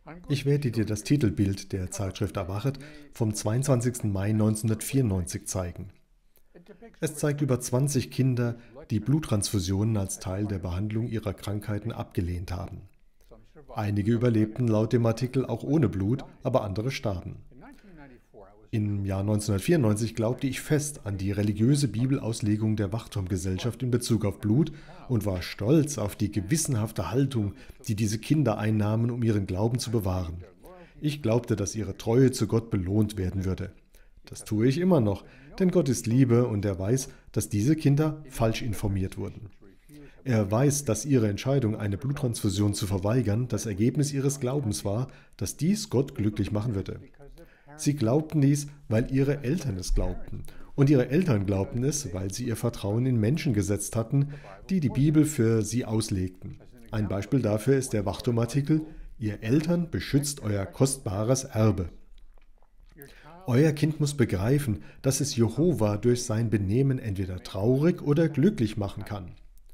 Ich werde dir das Titelbild der Zeitschrift Erwachet vom 22. Mai 1994 zeigen. Es zeigt über 20 Kinder, die Bluttransfusionen als Teil der Behandlung ihrer Krankheiten abgelehnt haben. Einige überlebten laut dem Artikel auch ohne Blut, aber andere starben. Im Jahr 1994 glaubte ich fest an die religiöse Bibelauslegung der Wachturmgesellschaft in Bezug auf Blut und war stolz auf die gewissenhafte Haltung, die diese Kinder einnahmen, um ihren Glauben zu bewahren. Ich glaubte, dass ihre Treue zu Gott belohnt werden würde. Das tue ich immer noch, denn Gott ist Liebe und er weiß, dass diese Kinder falsch informiert wurden. Er weiß, dass ihre Entscheidung, eine Bluttransfusion zu verweigern, das Ergebnis ihres Glaubens war, dass dies Gott glücklich machen würde. Sie glaubten dies, weil ihre Eltern es glaubten. Und ihre Eltern glaubten es, weil sie ihr Vertrauen in Menschen gesetzt hatten, die die Bibel für sie auslegten. Ein Beispiel dafür ist der Wachturm-Artikel: Ihr Eltern beschützt euer kostbares Erbe. Euer Kind muss begreifen, dass es Jehova durch sein Benehmen entweder traurig oder glücklich machen kann.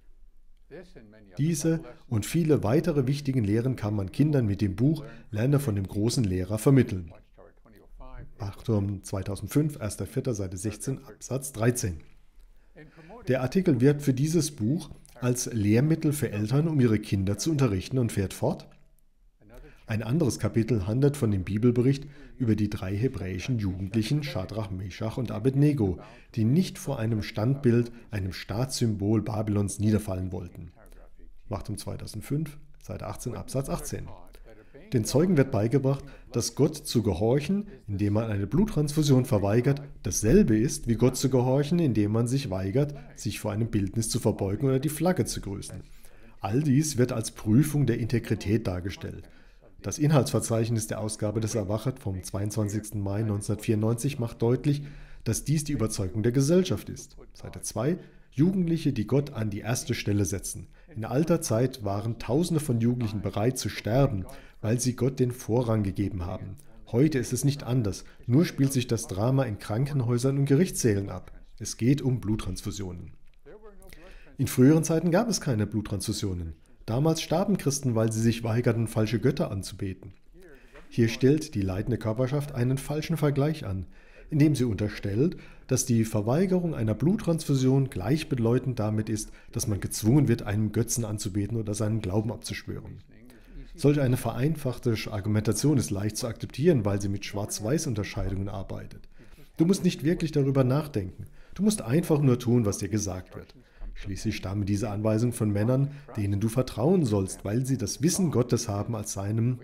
Diese und viele weitere wichtigen Lehren kann man Kindern mit dem Buch Lerne von dem großen Lehrer vermitteln. Wachturm 2005, 1.4., Seite 16, Absatz 13. Der Artikel wirbt für dieses Buch als Lehrmittel für Eltern, um ihre Kinder zu unterrichten, und fährt fort: Ein anderes Kapitel handelt von dem Bibelbericht über die 3 hebräischen Jugendlichen, Schadrach, Meschach und Abednego, die nicht vor einem Standbild, einem Staatssymbol Babylons, niederfallen wollten. Wachturm 2005, Seite 18, Absatz 18. Den Zeugen wird beigebracht, dass Gott zu gehorchen, indem man eine Bluttransfusion verweigert, dasselbe ist, wie Gott zu gehorchen, indem man sich weigert, sich vor einem Bildnis zu verbeugen oder die Flagge zu grüßen. All dies wird als Prüfung der Integrität dargestellt. Das Inhaltsverzeichnis der Ausgabe des Erwachet vom 22. Mai 1994 macht deutlich, dass dies die Überzeugung der Gesellschaft ist. Seite 2. Jugendliche, die Gott an die erste Stelle setzen. In alter Zeit waren Tausende von Jugendlichen bereit zu sterben, weil sie Gott den Vorrang gegeben haben. Heute ist es nicht anders, nur spielt sich das Drama in Krankenhäusern und Gerichtssälen ab. Es geht um Bluttransfusionen. In früheren Zeiten gab es keine Bluttransfusionen. Damals starben Christen, weil sie sich weigerten, falsche Götter anzubeten. Hier stellt die leitende Körperschaft einen falschen Vergleich an, indem sie unterstellt, dass die Verweigerung einer Bluttransfusion gleichbedeutend damit ist, dass man gezwungen wird, einem Götzen anzubeten oder seinen Glauben abzuschwören. Solch eine vereinfachte Argumentation ist leicht zu akzeptieren, weil sie mit Schwarz-Weiß-Unterscheidungen arbeitet. Du musst nicht wirklich darüber nachdenken. Du musst einfach nur tun, was dir gesagt wird. Schließlich stammen diese Anweisungen von Männern, denen du vertrauen sollst, weil sie das Wissen Gottes haben als seinem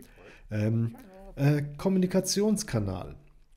Kommunikationskanal.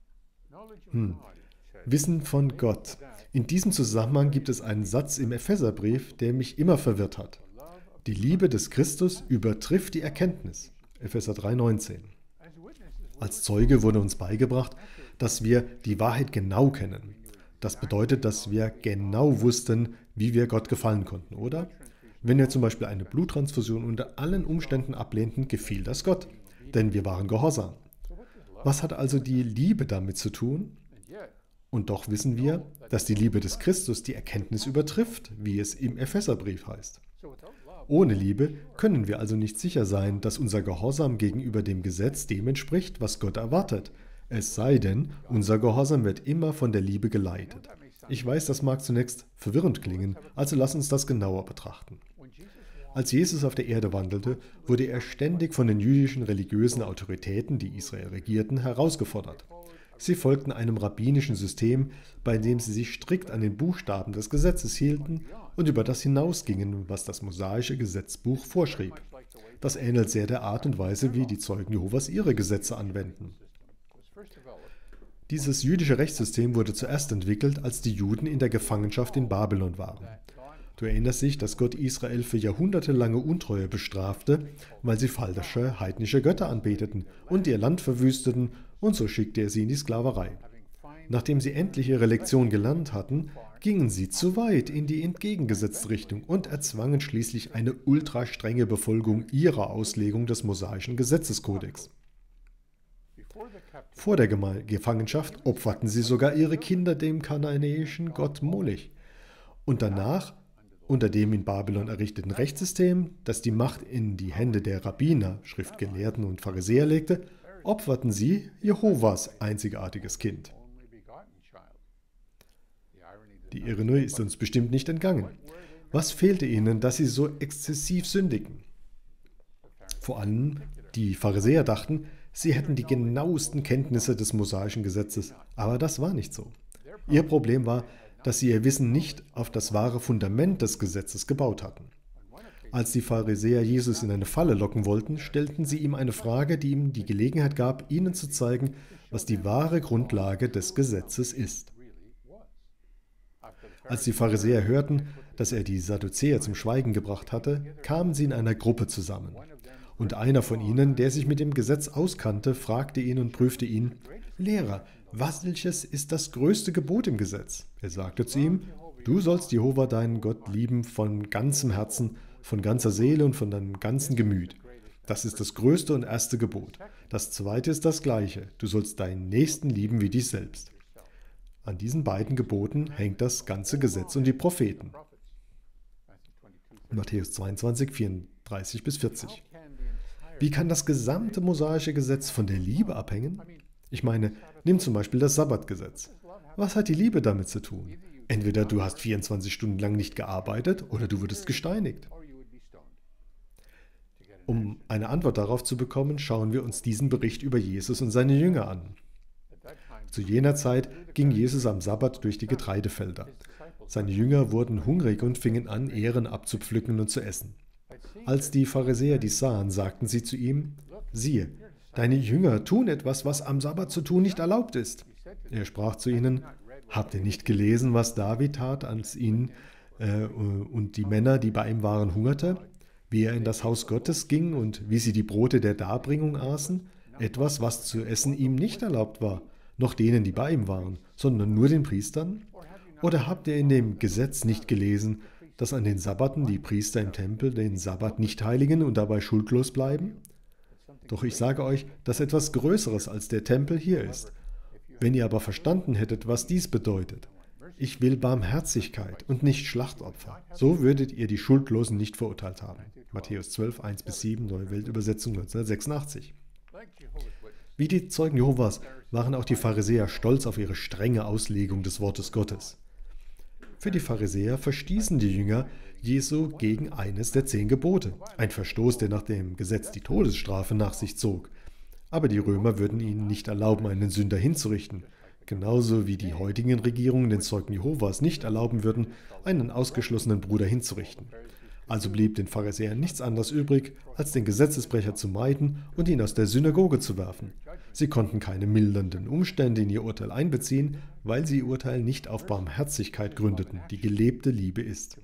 Wissen von Gott. In diesem Zusammenhang gibt es einen Satz im Epheserbrief, der mich immer verwirrt hat. Die Liebe des Christus übertrifft die Erkenntnis. Epheser 3,19. Als Zeuge wurde uns beigebracht, dass wir die Wahrheit genau kennen. Das bedeutet, dass wir genau wussten, wie wir Gott gefallen konnten, oder? Wenn wir zum Beispiel eine Bluttransfusion unter allen Umständen ablehnten, gefiel das Gott, denn wir waren gehorsam. Was hat also die Liebe damit zu tun? Und doch wissen wir, dass die Liebe des Christus die Erkenntnis übertrifft, wie es im Epheserbrief heißt. Ohne Liebe können wir also nicht sicher sein, dass unser Gehorsam gegenüber dem Gesetz dem entspricht, was Gott erwartet. Es sei denn, unser Gehorsam wird immer von der Liebe geleitet. Ich weiß, das mag zunächst verwirrend klingen, also lass uns das genauer betrachten. Als Jesus auf der Erde wandelte, wurde er ständig von den jüdischen religiösen Autoritäten, die Israel regierten, herausgefordert. Sie folgten einem rabbinischen System, bei dem sie sich strikt an den Buchstaben des Gesetzes hielten und über das hinausgingen, was das mosaische Gesetzbuch vorschrieb. Das ähnelt sehr der Art und Weise, wie die Zeugen Jehovas ihre Gesetze anwenden. Dieses jüdische Rechtssystem wurde zuerst entwickelt, als die Juden in der Gefangenschaft in Babylon waren. Du erinnerst dich, dass Gott Israel für jahrhundertelange Untreue bestrafte, weil sie falsche heidnische Götter anbeteten und ihr Land verwüsteten, und so schickte er sie in die Sklaverei. Nachdem sie endlich ihre Lektion gelernt hatten, gingen sie zu weit in die entgegengesetzte Richtung und erzwangen schließlich eine ultra strenge Befolgung ihrer Auslegung des mosaischen Gesetzeskodex. Vor der Gefangenschaft opferten sie sogar ihre Kinder dem kanaanäischen Gott Molech. Und danach unter dem in Babylon errichteten Rechtssystem, das die Macht in die Hände der Rabbiner, Schriftgelehrten und Pharisäer legte, opferten sie Jehovas einzigartiges Kind. Die Ironie ist uns bestimmt nicht entgangen. Was fehlte ihnen, dass sie so exzessiv sündigen? Vor allem die Pharisäer dachten, sie hätten die genauesten Kenntnisse des mosaischen Gesetzes, aber das war nicht so. Ihr Problem war, dass sie ihr Wissen nicht auf das wahre Fundament des Gesetzes gebaut hatten. Als die Pharisäer Jesus in eine Falle locken wollten, stellten sie ihm eine Frage, die ihm die Gelegenheit gab, ihnen zu zeigen, was die wahre Grundlage des Gesetzes ist. Als die Pharisäer hörten, dass er die Sadduzäer zum Schweigen gebracht hatte, kamen sie in einer Gruppe zusammen. Und einer von ihnen, der sich mit dem Gesetz auskannte, fragte ihn und prüfte ihn: Lehrer, welches ist das größte Gebot im Gesetz? Er sagte zu ihm: Du sollst Jehova deinen Gott lieben von ganzem Herzen, von ganzer Seele und von deinem ganzen Gemüt. Das ist das größte und erste Gebot. Das zweite ist das gleiche: Du sollst deinen Nächsten lieben wie dich selbst. An diesen beiden Geboten hängt das ganze Gesetz und die Propheten. Matthäus 22, 34 bis 40. Wie kann das gesamte mosaische Gesetz von der Liebe abhängen? Ich meine, nimm zum Beispiel das Sabbatgesetz. Was hat die Liebe damit zu tun? Entweder du hast 24 Stunden lang nicht gearbeitet oder du wurdest gesteinigt. Um eine Antwort darauf zu bekommen, schauen wir uns diesen Bericht über Jesus und seine Jünger an. Zu jener Zeit ging Jesus am Sabbat durch die Getreidefelder. Seine Jünger wurden hungrig und fingen an, Ähren abzupflücken und zu essen. Als die Pharisäer dies sahen, sagten sie zu ihm: Siehe, deine Jünger tun etwas, was am Sabbat zu tun nicht erlaubt ist. Er sprach zu ihnen: Habt ihr nicht gelesen, was David tat, als ihn und die Männer, die bei ihm waren, hungerte? Wie er in das Haus Gottes ging und wie sie die Brote der Darbringung aßen? Etwas, was zu essen ihm nicht erlaubt war, noch denen, die bei ihm waren, sondern nur den Priestern? Oder habt ihr in dem Gesetz nicht gelesen, dass an den Sabbaten die Priester im Tempel den Sabbat nicht heiligen und dabei schuldlos bleiben? Doch ich sage euch, dass etwas Größeres als der Tempel hier ist. Wenn ihr aber verstanden hättet, was dies bedeutet: Ich will Barmherzigkeit und nicht Schlachtopfer, so würdet ihr die Schuldlosen nicht verurteilt haben. Matthäus 12, 1-7, Neue Weltübersetzung 1986. Wie die Zeugen Jehovas waren auch die Pharisäer stolz auf ihre strenge Auslegung des Wortes Gottes. Für die Pharisäer verstießen die Jünger Jesu gegen eines der 10 Gebote, ein Verstoß, der nach dem Gesetz die Todesstrafe nach sich zog. Aber die Römer würden ihnen nicht erlauben, einen Sünder hinzurichten, genauso wie die heutigen Regierungen den Zeugen Jehovas nicht erlauben würden, einen ausgeschlossenen Bruder hinzurichten. Also blieb den Pharisäern nichts anderes übrig, als den Gesetzesbrecher zu meiden und ihn aus der Synagoge zu werfen. Sie konnten keine mildernden Umstände in ihr Urteil einbeziehen, weil sie ihr Urteil nicht auf Barmherzigkeit gründeten, die gelebte Liebe ist.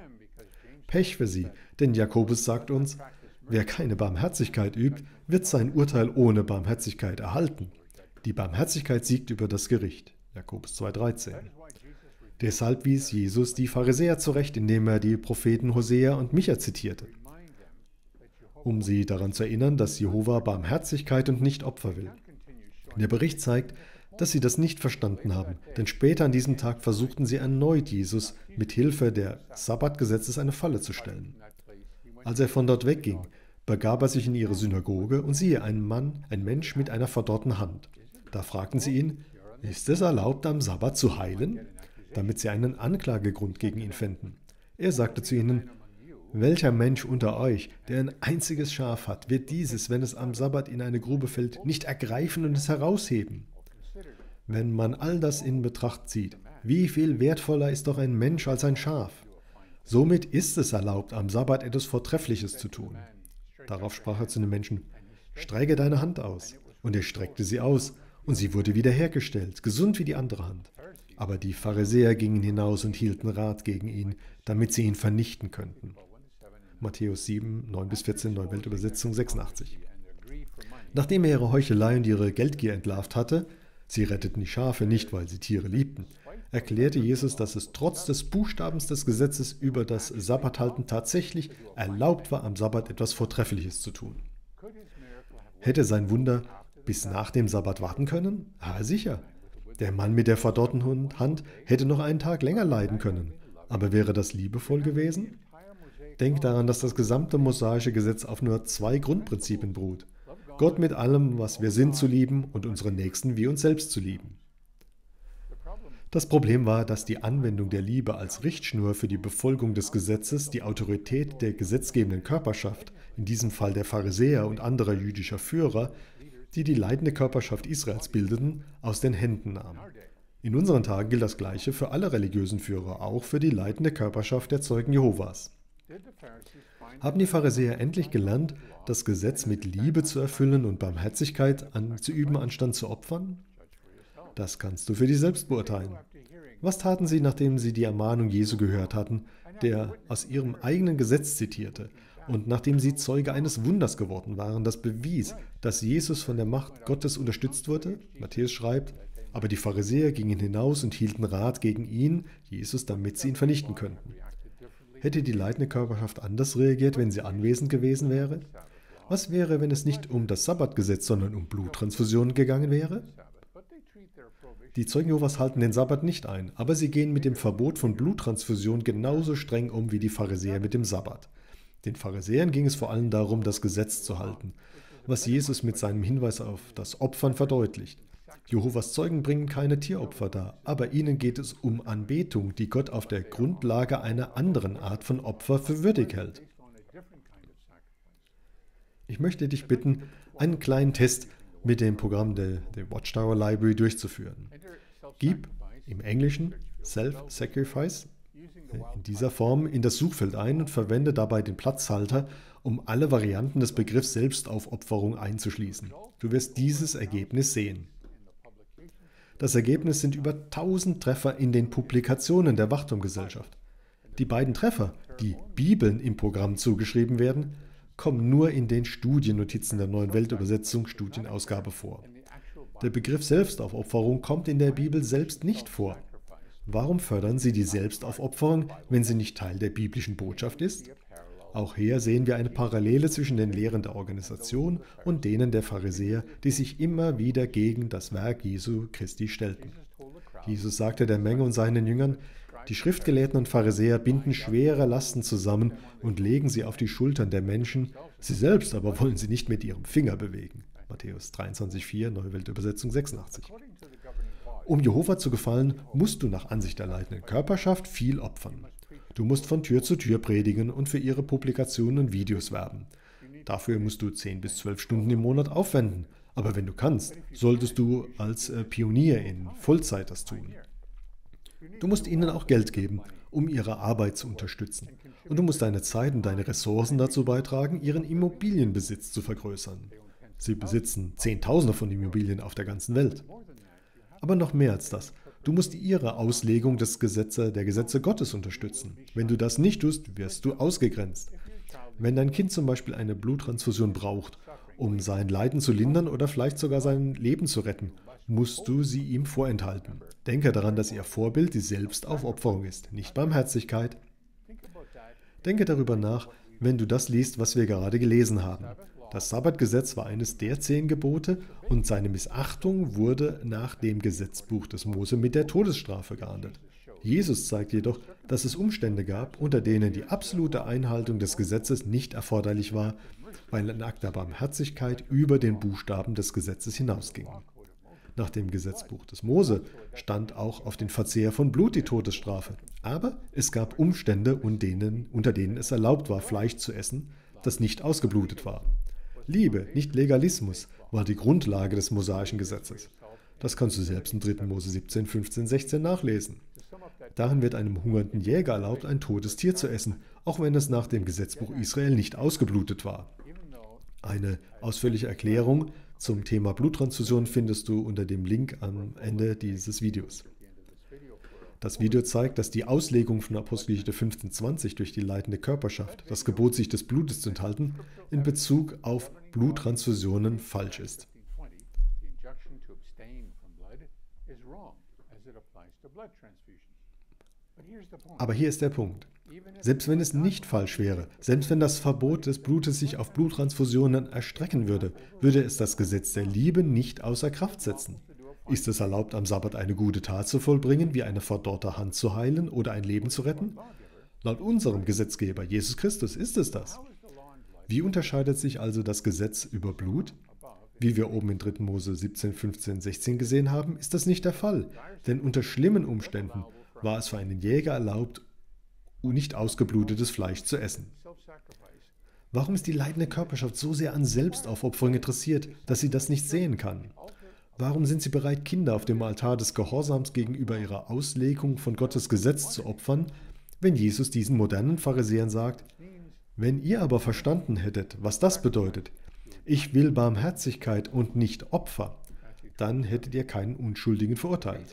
Pech für sie, denn Jakobus sagt uns: Wer keine Barmherzigkeit übt, wird sein Urteil ohne Barmherzigkeit erhalten. Die Barmherzigkeit siegt über das Gericht. Jakobus 2,13. Deshalb wies Jesus die Pharisäer zurecht, indem er die Propheten Hosea und Micha zitierte, um sie daran zu erinnern, dass Jehova Barmherzigkeit und nicht Opfer will. Der Bericht zeigt, dass sie das nicht verstanden haben, denn später an diesem Tag versuchten sie erneut, Jesus mit Hilfe des Sabbatgesetzes eine Falle zu stellen. Als er von dort wegging, begab er sich in ihre Synagoge und siehe, ein Mensch mit einer verdorrten Hand. Da fragten sie ihn: Ist es erlaubt, am Sabbat zu heilen? Damit sie einen Anklagegrund gegen ihn fänden. Er sagte zu ihnen: Welcher Mensch unter euch, der ein einziges Schaf hat, wird dieses, wenn es am Sabbat in eine Grube fällt, nicht ergreifen und es herausheben? Wenn man all das in Betracht zieht, wie viel wertvoller ist doch ein Mensch als ein Schaf? Somit ist es erlaubt, am Sabbat etwas Vortreffliches zu tun. Darauf sprach er zu den Menschen: Strecke deine Hand aus. Und er streckte sie aus, und sie wurde wiederhergestellt, gesund wie die andere Hand. Aber die Pharisäer gingen hinaus und hielten Rat gegen ihn, damit sie ihn vernichten könnten. Matthäus 7, 9-14, Neue Weltübersetzung 86. Nachdem er ihre Heuchelei und ihre Geldgier entlarvt hatte, sie retteten die Schafe nicht, weil sie Tiere liebten, erklärte Jesus, dass es trotz des Buchstabens des Gesetzes über das Sabbathalten tatsächlich erlaubt war, am Sabbat etwas Vortreffliches zu tun. Hätte sein Wunder bis nach dem Sabbat warten können? Ja, sicher. Der Mann mit der verdorrten Hand hätte noch einen Tag länger leiden können. Aber wäre das liebevoll gewesen? Denk daran, dass das gesamte mosaische Gesetz auf nur zwei Grundprinzipien beruht. Gott mit allem, was wir sind, zu lieben und unseren Nächsten wie uns selbst zu lieben. Das Problem war, dass die Anwendung der Liebe als Richtschnur für die Befolgung des Gesetzes die Autorität der gesetzgebenden Körperschaft, in diesem Fall der Pharisäer und anderer jüdischer Führer, die die leitende Körperschaft Israels bildeten, aus den Händen nahm. In unseren Tagen gilt das Gleiche für alle religiösen Führer, auch für die leitende Körperschaft der Zeugen Jehovas. Haben die Pharisäer endlich gelernt, das Gesetz mit Liebe zu erfüllen und Barmherzigkeit zu üben, anstatt zu opfern? Das kannst du für dich selbst beurteilen. Was taten sie, nachdem sie die Ermahnung Jesu gehört hatten, der aus ihrem eigenen Gesetz zitierte, und nachdem sie Zeuge eines Wunders geworden waren, das bewies, dass Jesus von der Macht Gottes unterstützt wurde? Matthäus schreibt, aber die Pharisäer gingen hinaus und hielten Rat gegen ihn, Jesus, damit sie ihn vernichten könnten. Hätte die leitende Körperschaft anders reagiert, wenn sie anwesend gewesen wäre? Was wäre, wenn es nicht um das Sabbatgesetz, sondern um Bluttransfusionen gegangen wäre? Die Zeugen Jehovas halten den Sabbat nicht ein, aber sie gehen mit dem Verbot von Bluttransfusion genauso streng um wie die Pharisäer mit dem Sabbat. Den Pharisäern ging es vor allem darum, das Gesetz zu halten, was Jesus mit seinem Hinweis auf das Opfern verdeutlicht. Jehovas Zeugen bringen keine Tieropfer dar, aber ihnen geht es um Anbetung, die Gott auf der Grundlage einer anderen Art von Opfer für würdig hält. Ich möchte dich bitten, einen kleinen Test mit dem Programm der Watchtower Library durchzuführen. Gib im Englischen Self-Sacrifice in dieser Form in das Suchfeld ein und verwende dabei den Platzhalter, um alle Varianten des Begriffs Selbstaufopferung einzuschließen. Du wirst dieses Ergebnis sehen. Das Ergebnis sind über 1000 Treffer in den Publikationen der Wachturmgesellschaft. Die beiden Treffer, die Bibeln im Programm zugeschrieben werden, kommen nur in den Studiennotizen der Neuen Weltübersetzung Studienausgabe vor. Der Begriff Selbstaufopferung kommt in der Bibel selbst nicht vor. Warum fördern sie die Selbstaufopferung, wenn sie nicht Teil der biblischen Botschaft ist? Auch hier sehen wir eine Parallele zwischen den Lehren der Organisation und denen der Pharisäer, die sich immer wieder gegen das Werk Jesu Christi stellten. Jesus sagte der Menge und seinen Jüngern, die Schriftgelehrten und Pharisäer binden schwere Lasten zusammen und legen sie auf die Schultern der Menschen, sie selbst aber wollen sie nicht mit ihrem Finger bewegen. Matthäus 23,4, Neue Weltübersetzung 86. Um Jehova zu gefallen, musst du nach Ansicht der leitenden Körperschaft viel opfern. Du musst von Tür zu Tür predigen und für ihre Publikationen und Videos werben. Dafür musst du 10 bis 12 Stunden im Monat aufwenden. Aber wenn du kannst, solltest du als Pionier in Vollzeit das tun. Du musst ihnen auch Geld geben, um ihre Arbeit zu unterstützen. Und du musst deine Zeit und deine Ressourcen dazu beitragen, ihren Immobilienbesitz zu vergrößern. Sie besitzen Zehntausende von Immobilien auf der ganzen Welt. Aber noch mehr als das. Du musst ihre Auslegung der Gesetze Gottes unterstützen. Wenn du das nicht tust, wirst du ausgegrenzt. Wenn dein Kind zum Beispiel eine Bluttransfusion braucht, um sein Leiden zu lindern oder vielleicht sogar sein Leben zu retten, musst du sie ihm vorenthalten. Denke daran, dass ihr Vorbild die Selbstaufopferung ist, nicht Barmherzigkeit. Denke darüber nach, wenn du das liest, was wir gerade gelesen haben. Das Sabbatgesetz war eines der 10 Gebote und seine Missachtung wurde nach dem Gesetzbuch des Mose mit der Todesstrafe geahndet. Jesus zeigt jedoch, dass es Umstände gab, unter denen die absolute Einhaltung des Gesetzes nicht erforderlich war, weil ein Akt der Barmherzigkeit über den Buchstaben des Gesetzes hinausging. Nach dem Gesetzbuch des Mose stand auch auf den Verzehr von Blut die Todesstrafe. Aber es gab Umstände, unter denen es erlaubt war, Fleisch zu essen, das nicht ausgeblutet war. Liebe, nicht Legalismus, war die Grundlage des mosaischen Gesetzes. Das kannst du selbst in 3. Mose 17, 15, 16 nachlesen. Darin wird einem hungernden Jäger erlaubt, ein totes Tier zu essen, auch wenn es nach dem Gesetzbuch Israel nicht ausgeblutet war. Eine ausführliche Erklärung zum Thema Bluttransfusion findest du unter dem Link am Ende dieses Videos. Das Video zeigt, dass die Auslegung von Apostelgeschichte 15,20 durch die leitende Körperschaft, das Gebot, sich des Blutes zu enthalten, in Bezug auf Bluttransfusionen falsch ist. Aber hier ist der Punkt. Selbst wenn es nicht falsch wäre, selbst wenn das Verbot des Blutes sich auf Bluttransfusionen erstrecken würde, würde es das Gesetz der Liebe nicht außer Kraft setzen. Ist es erlaubt, am Sabbat eine gute Tat zu vollbringen, wie eine verdorrte Hand zu heilen oder ein Leben zu retten? Laut unserem Gesetzgeber, Jesus Christus, ist es das. Wie unterscheidet sich also das Gesetz über Blut? Wie wir oben in 3. Mose 17, 15, 16 gesehen haben, ist das nicht der Fall. Denn unter schlimmen Umständen war es für einen Jäger erlaubt, nicht ausgeblutetes Fleisch zu essen. Warum ist die leidende Körperschaft so sehr an Selbstaufopferung interessiert, dass sie das nicht sehen kann? Warum sind sie bereit, Kinder auf dem Altar des Gehorsams gegenüber ihrer Auslegung von Gottes Gesetz zu opfern, wenn Jesus diesen modernen Pharisäern sagt: Wenn ihr aber verstanden hättet, was das bedeutet, ich will Barmherzigkeit und nicht Opfer, dann hättet ihr keinen Unschuldigen verurteilt.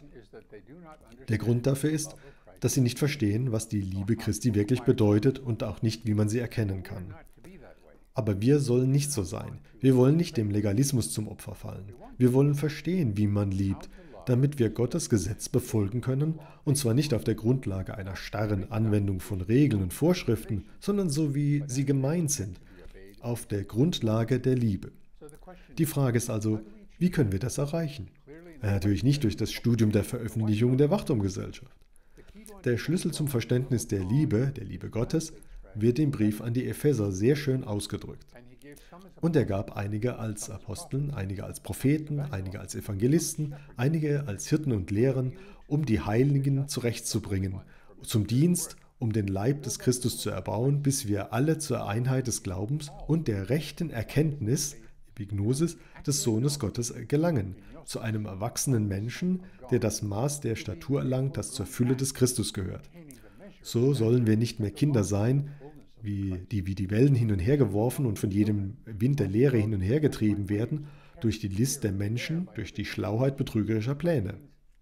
Der Grund dafür ist, dass sie nicht verstehen, was die Liebe Christi wirklich bedeutet und auch nicht, wie man sie erkennen kann. Aber wir sollen nicht so sein. Wir wollen nicht dem Legalismus zum Opfer fallen. Wir wollen verstehen, wie man liebt, damit wir Gottes Gesetz befolgen können, und zwar nicht auf der Grundlage einer starren Anwendung von Regeln und Vorschriften, sondern so, wie sie gemeint sind, auf der Grundlage der Liebe. Die Frage ist also, wie können wir das erreichen? Natürlich nicht durch das Studium der Veröffentlichungen der Wachturmgesellschaft. Der Schlüssel zum Verständnis der Liebe Gottes, wird im Brief an die Epheser sehr schön ausgedrückt. Und er gab einige als Aposteln, einige als Propheten, einige als Evangelisten, einige als Hirten und Lehren, um die Heiligen zurechtzubringen, zum Dienst, um den Leib des Christus zu erbauen, bis wir alle zur Einheit des Glaubens und der rechten Erkenntnis, Epignosis, des Sohnes Gottes gelangen, zu einem erwachsenen Menschen, der das Maß der Statur erlangt, das zur Fülle des Christus gehört. So sollen wir nicht mehr Kinder sein, wie die Wellen hin und her geworfen und von jedem Wind der Lehre hin und her getrieben werden, durch die List der Menschen, durch die Schlauheit betrügerischer Pläne.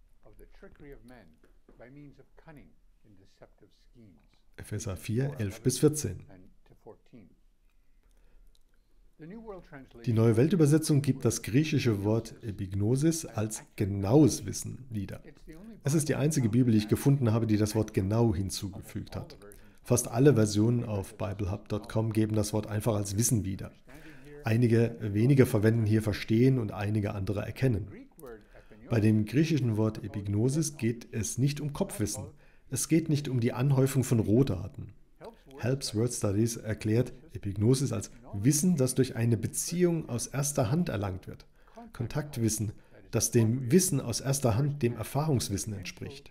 Epheser 4, 11 bis 14. Die Neue Weltübersetzung gibt das griechische Wort Epignosis als genaues Wissen wieder. Es ist die einzige Bibel, die ich gefunden habe, die das Wort genau hinzugefügt hat. Fast alle Versionen auf biblehub.com geben das Wort einfach als Wissen wieder. Einige wenige verwenden hier Verstehen und einige andere Erkennen. Bei dem griechischen Wort Epignosis geht es nicht um Kopfwissen. Es geht nicht um die Anhäufung von Rohdaten. Helps Word Studies erklärt Epignosis als Wissen, das durch eine Beziehung aus erster Hand erlangt wird. Kontaktwissen, das dem Wissen aus erster Hand dem Erfahrungswissen entspricht.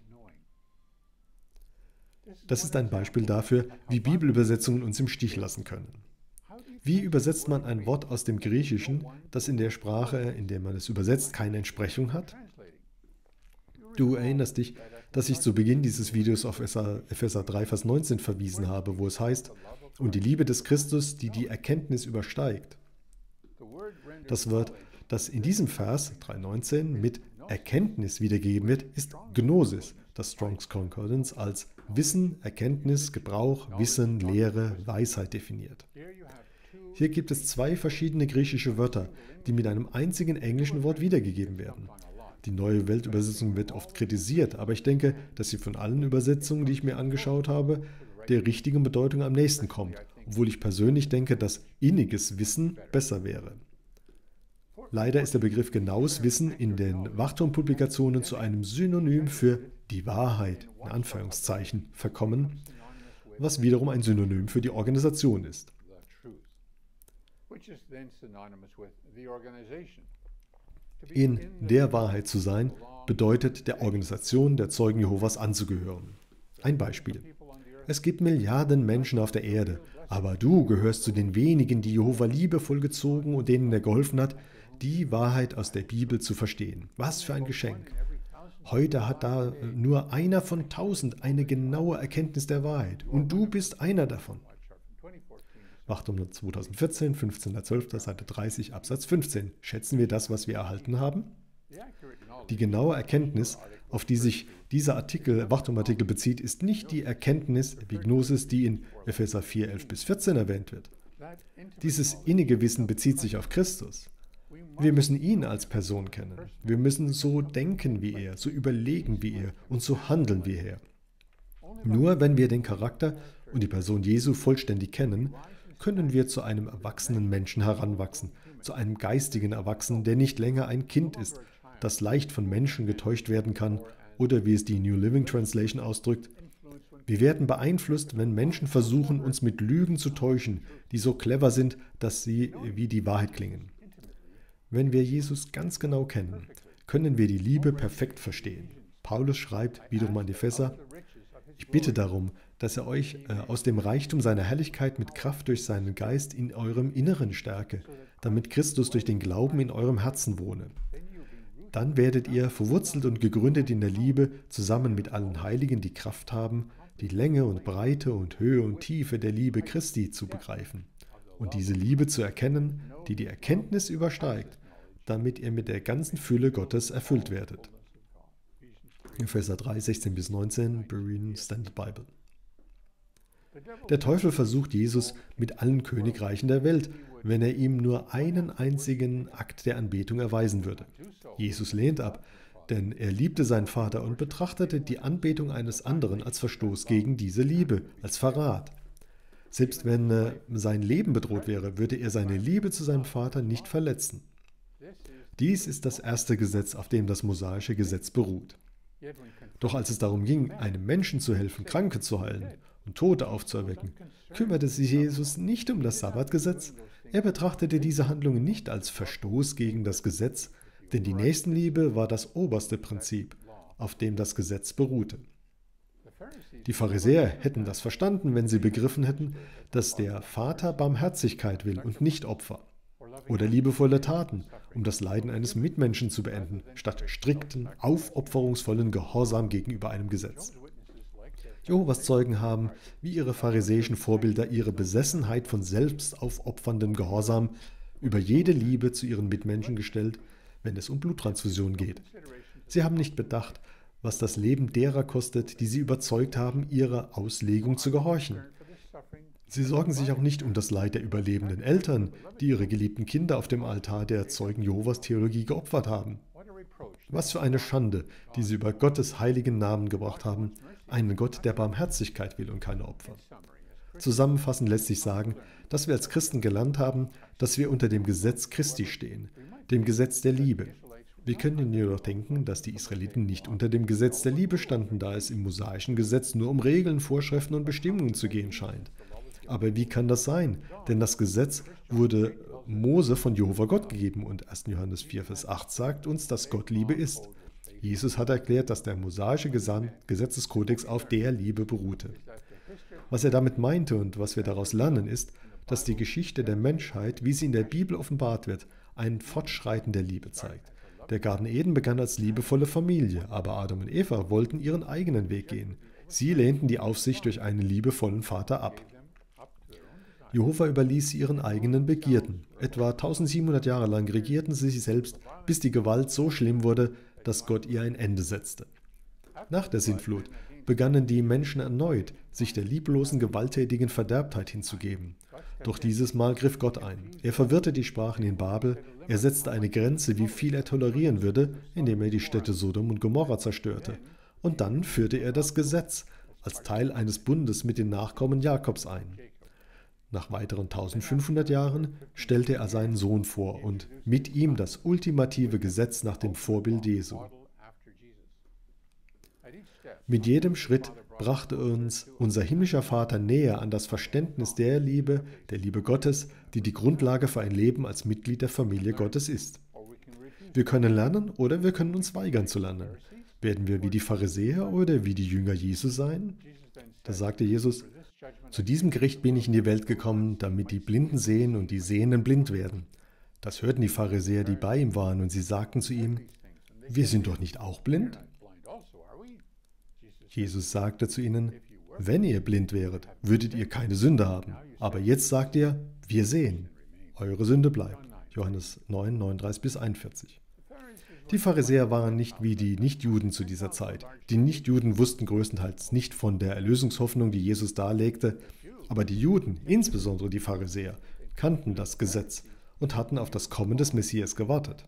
Das ist ein Beispiel dafür, wie Bibelübersetzungen uns im Stich lassen können. Wie übersetzt man ein Wort aus dem Griechischen, das in der Sprache, in der man es übersetzt, keine Entsprechung hat? Du erinnerst dich, dass ich zu Beginn dieses Videos auf Epheser 3, Vers 19 verwiesen habe, wo es heißt: Und die Liebe des Christus, die die Erkenntnis übersteigt. Das Wort, das in diesem Vers 3,19 mit Erkenntnis wiedergegeben wird, ist Gnosis, das Strong's Concordance als Wissen, Erkenntnis, Gebrauch, Wissen, Lehre, Weisheit definiert. Hier gibt es zwei verschiedene griechische Wörter, die mit einem einzigen englischen Wort wiedergegeben werden. Die Neue Weltübersetzung wird oft kritisiert, aber ich denke, dass sie von allen Übersetzungen, die ich mir angeschaut habe, der richtigen Bedeutung am nächsten kommt, obwohl ich persönlich denke, dass inniges Wissen besser wäre. Leider ist der Begriff genaues Wissen in den Wachturm-Publikationen zu einem Synonym für die Wahrheit, in Anführungszeichen, verkommen, was wiederum ein Synonym für die Organisation ist. In der Wahrheit zu sein, bedeutet, der Organisation der Zeugen Jehovas anzugehören. Ein Beispiel. Es gibt Milliarden Menschen auf der Erde, aber du gehörst zu den wenigen, die Jehova liebevoll gezogen und denen er geholfen hat, die Wahrheit aus der Bibel zu verstehen. Was für ein Geschenk. Heute hat da nur einer von 1000 eine genaue Erkenntnis der Wahrheit und du bist einer davon. Wachturm 2014, 15.12., Seite 30, Absatz 15. Schätzen wir das, was wir erhalten haben? Die genaue Erkenntnis, auf die sich dieser Wachturmartikel bezieht, ist nicht die Erkenntnis, Epignosis, die in Epheser 4, 11 bis 14 erwähnt wird. Dieses innige Wissen bezieht sich auf Christus. Wir müssen ihn als Person kennen. Wir müssen so denken wie er, so überlegen wie er und so handeln wie er. Nur wenn wir den Charakter und die Person Jesu vollständig kennen, können wir zu einem erwachsenen Menschen heranwachsen, zu einem geistigen Erwachsenen, der nicht länger ein Kind ist, das leicht von Menschen getäuscht werden kann, oder wie es die New Living Translation ausdrückt: Wir werden beeinflusst, wenn Menschen versuchen, uns mit Lügen zu täuschen, die so clever sind, dass sie wie die Wahrheit klingen. Wenn wir Jesus ganz genau kennen, können wir die Liebe perfekt verstehen. Paulus schreibt wiederum an die Epheser: Ich bitte darum, dass er euch aus dem Reichtum seiner Herrlichkeit mit Kraft durch seinen Geist in eurem Inneren stärke, damit Christus durch den Glauben in eurem Herzen wohne. Dann werdet ihr, verwurzelt und gegründet in der Liebe, zusammen mit allen Heiligen die Kraft haben, die Länge und Breite und Höhe und Tiefe der Liebe Christi zu begreifen und diese Liebe zu erkennen, die die Erkenntnis übersteigt, damit ihr mit der ganzen Fülle Gottes erfüllt werdet. Epheser 3, 16-19, Berean Standard Bible. Der Teufel versucht Jesus mit allen Königreichen der Welt, wenn er ihm nur einen einzigen Akt der Anbetung erweisen würde. Jesus lehnt ab, denn er liebte seinen Vater und betrachtete die Anbetung eines anderen als Verstoß gegen diese Liebe, als Verrat. Selbst wenn sein Leben bedroht wäre, würde er seine Liebe zu seinem Vater nicht verletzen. Dies ist das erste Gesetz, auf dem das mosaische Gesetz beruht. Doch als es darum ging, einem Menschen zu helfen, Kranke zu heilen und Tote aufzuerwecken, kümmerte sich Jesus nicht um das Sabbatgesetz. Er betrachtete diese Handlungen nicht als Verstoß gegen das Gesetz, denn die Nächstenliebe war das oberste Prinzip, auf dem das Gesetz beruhte. Die Pharisäer hätten das verstanden, wenn sie begriffen hätten, dass der Vater Barmherzigkeit will und nicht Opfer oder liebevolle Taten, um das Leiden eines Mitmenschen zu beenden, statt strikten, aufopferungsvollen Gehorsam gegenüber einem Gesetz. Jehovas Zeugen haben, wie ihre pharisäischen Vorbilder, ihre Besessenheit von selbstaufopferndem Gehorsam über jede Liebe zu ihren Mitmenschen gestellt, wenn es um Bluttransfusion geht. Sie haben nicht bedacht, was das Leben derer kostet, die sie überzeugt haben, ihrer Auslegung zu gehorchen. Sie sorgen sich auch nicht um das Leid der überlebenden Eltern, die ihre geliebten Kinder auf dem Altar der Zeugen Jehovas Theologie geopfert haben. Was für eine Schande, die sie über Gottes heiligen Namen gebracht haben, einen Gott, der Barmherzigkeit will und keine Opfer. Zusammenfassend lässt sich sagen, dass wir als Christen gelernt haben, dass wir unter dem Gesetz Christi stehen, dem Gesetz der Liebe. Wir können jedoch denken, dass die Israeliten nicht unter dem Gesetz der Liebe standen, da es im mosaischen Gesetz nur um Regeln, Vorschriften und Bestimmungen zu gehen scheint. Aber wie kann das sein? Denn das Gesetz wurde Mose von Jehova Gott gegeben und 1. Johannes 4, Vers 8 sagt uns, dass Gott Liebe ist. Jesus hat erklärt, dass der mosaische Gesetzeskodex auf der Liebe beruhte. Was er damit meinte und was wir daraus lernen, ist, dass die Geschichte der Menschheit, wie sie in der Bibel offenbart wird, ein Fortschreiten der Liebe zeigt. Der Garten Eden begann als liebevolle Familie, aber Adam und Eva wollten ihren eigenen Weg gehen. Sie lehnten die Aufsicht durch einen liebevollen Vater ab. Jehova überließ sie ihren eigenen Begierden. Etwa 1700 Jahre lang regierten sie sich selbst, bis die Gewalt so schlimm wurde, dass Gott ihr ein Ende setzte. Nach der Sintflut begannen die Menschen erneut, sich der lieblosen, gewalttätigen Verderbtheit hinzugeben. Doch dieses Mal griff Gott ein. Er verwirrte die Sprachen in Babel, er setzte eine Grenze, wie viel er tolerieren würde, indem er die Städte Sodom und Gomorra zerstörte. Und dann führte er das Gesetz als Teil eines Bundes mit den Nachkommen Jakobs ein. Nach weiteren 1500 Jahren stellte er seinen Sohn vor und mit ihm das ultimative Gesetz nach dem Vorbild Jesu. Mit jedem Schritt brachte uns unser himmlischer Vater näher an das Verständnis der Liebe Gottes, die die Grundlage für ein Leben als Mitglied der Familie Gottes ist. Wir können lernen oder wir können uns weigern zu lernen. Werden wir wie die Pharisäer oder wie die Jünger Jesu sein? Da sagte Jesus: Zu diesem Gericht bin ich in die Welt gekommen, damit die Blinden sehen und die Sehenden blind werden. Das hörten die Pharisäer, die bei ihm waren, und sie sagten zu ihm: Wir sind doch nicht auch blind? Jesus sagte zu ihnen: Wenn ihr blind wäret, würdet ihr keine Sünde haben. Aber jetzt sagt ihr: Wir sehen. Eure Sünde bleibt. Johannes 9, 39-41. Die Pharisäer waren nicht wie die Nichtjuden zu dieser Zeit. Die Nichtjuden wussten größtenteils nicht von der Erlösungshoffnung, die Jesus darlegte. Aber die Juden, insbesondere die Pharisäer, kannten das Gesetz und hatten auf das Kommen des Messias gewartet.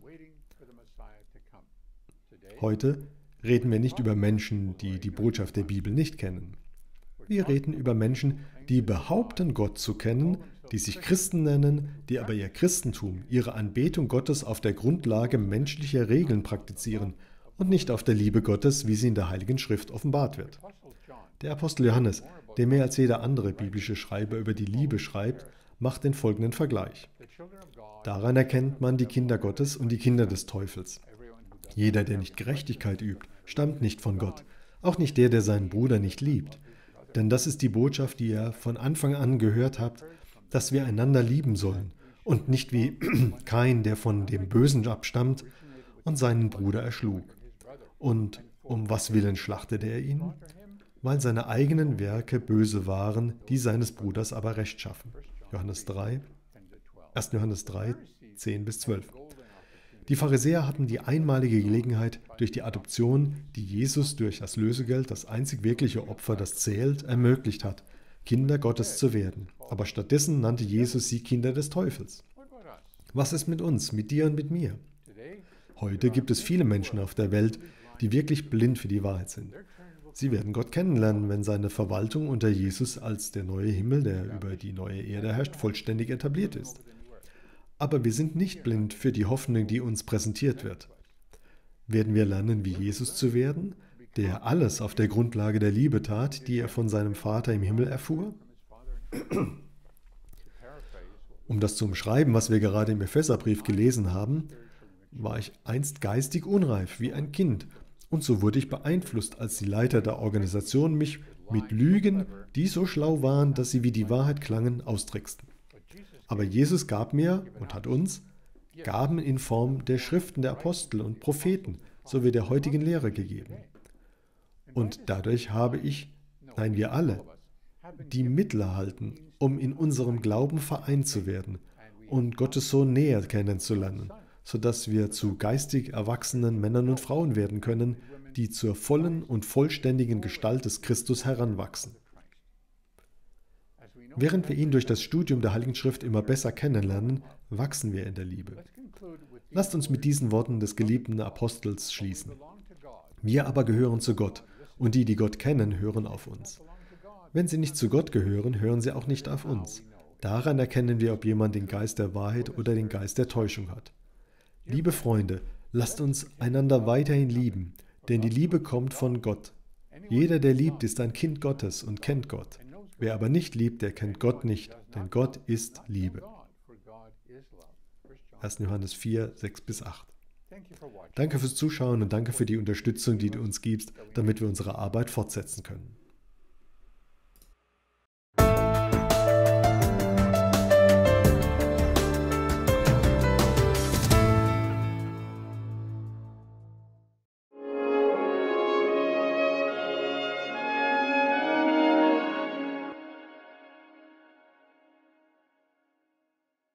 Heute reden wir nicht über Menschen, die die Botschaft der Bibel nicht kennen. Wir reden über Menschen, die behaupten, Gott zu kennen, die sich Christen nennen, die aber ihr Christentum, ihre Anbetung Gottes auf der Grundlage menschlicher Regeln praktizieren und nicht auf der Liebe Gottes, wie sie in der Heiligen Schrift offenbart wird. Der Apostel Johannes, der mehr als jeder andere biblische Schreiber über die Liebe schreibt, macht den folgenden Vergleich. Daran erkennt man die Kinder Gottes und die Kinder des Teufels. Jeder, der nicht Gerechtigkeit übt, stammt nicht von Gott, auch nicht der, der seinen Bruder nicht liebt. Denn das ist die Botschaft, die ihr von Anfang an gehört habt, dass wir einander lieben sollen und nicht wie Kain, der von dem Bösen abstammt und seinen Bruder erschlug. Und um was willen schlachtete er ihn? Weil seine eigenen Werke böse waren, die seines Bruders aber rechtschaffen. 1. Johannes 3, 10-12. Die Pharisäer hatten die einmalige Gelegenheit, durch die Adoption, die Jesus durch das Lösegeld, das einzig wirkliche Opfer, das zählt, ermöglicht hat, Kinder Gottes zu werden. Aber stattdessen nannte Jesus sie Kinder des Teufels. Was ist mit uns, mit dir und mit mir? Heute gibt es viele Menschen auf der Welt, die wirklich blind für die Wahrheit sind. Sie werden Gott kennenlernen, wenn seine Verwaltung unter Jesus als der neue Himmel, der über die neue Erde herrscht, vollständig etabliert ist. Aber wir sind nicht blind für die Hoffnung, die uns präsentiert wird. Werden wir lernen, wie Jesus zu werden, der alles auf der Grundlage der Liebe tat, die er von seinem Vater im Himmel erfuhr? Um das zu umschreiben, was wir gerade im Epheserbrief gelesen haben, war ich einst geistig unreif wie ein Kind. Und so wurde ich beeinflusst, als die Leiter der Organisation mich mit Lügen, die so schlau waren, dass sie wie die Wahrheit klangen, austricksten. Aber Jesus gab mir und hat uns Gaben in Form der Schriften der Apostel und Propheten sowie der heutigen Lehre gegeben. Und dadurch habe ich, nein, wir alle, die Mittel erhalten, um in unserem Glauben vereint zu werden und Gottes Sohn näher kennenzulernen, sodass wir zu geistig erwachsenen Männern und Frauen werden können, die zur vollen und vollständigen Gestalt des Christus heranwachsen. Während wir ihn durch das Studium der Heiligen Schrift immer besser kennenlernen, wachsen wir in der Liebe. Lasst uns mit diesen Worten des geliebten Apostels schließen. Wir aber gehören zu Gott, und die, die Gott kennen, hören auf uns. Wenn sie nicht zu Gott gehören, hören sie auch nicht auf uns. Daran erkennen wir, ob jemand den Geist der Wahrheit oder den Geist der Täuschung hat. Liebe Freunde, lasst uns einander weiterhin lieben, denn die Liebe kommt von Gott. Jeder, der liebt, ist ein Kind Gottes und kennt Gott. Wer aber nicht liebt, der kennt Gott nicht, denn Gott ist Liebe. 1. Johannes 4, 6-8. Danke fürs Zuschauen und danke für die Unterstützung, die du uns gibst, damit wir unsere Arbeit fortsetzen können.